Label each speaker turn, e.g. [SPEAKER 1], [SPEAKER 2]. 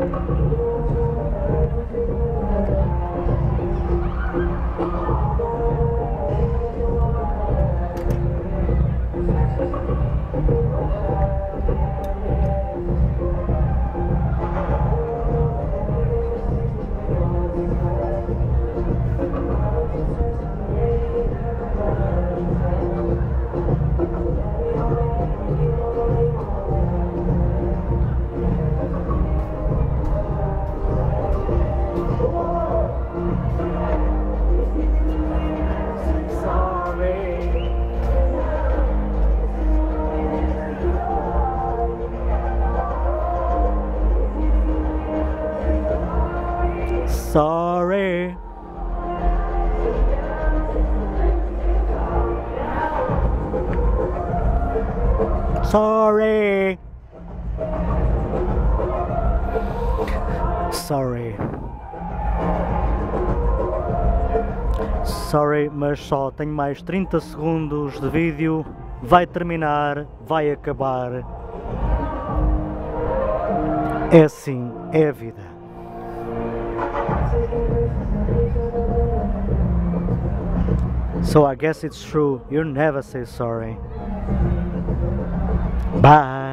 [SPEAKER 1] Sorry. Sorry. Sorry. Sorry, mas só tenho mais 30 segundos de vídeo. Vai terminar, vai acabar. É assim, é a vida. So I guess it's true, you never say sorry. Bye.